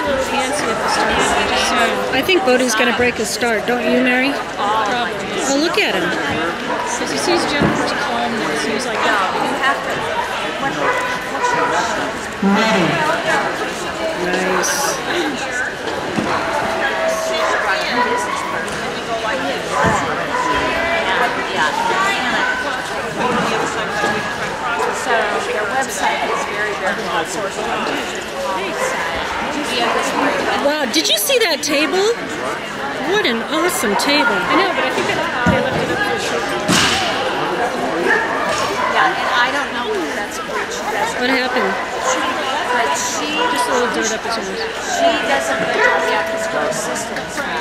a little antsy at the start. I think Bode's going to break his start, don't you, Mary? Probably. Oh, look at him. Because he sees Jennifer's calmness, he's like, You have to. Nice. So their website is very, very outsourced. Wow, did you see that table? What an awesome table. I know, but I think they left it up for a short time. Yeah, and I don't know if that's what she does. What happened? But she Just a little dirt up his nose. doesn't get her assistants.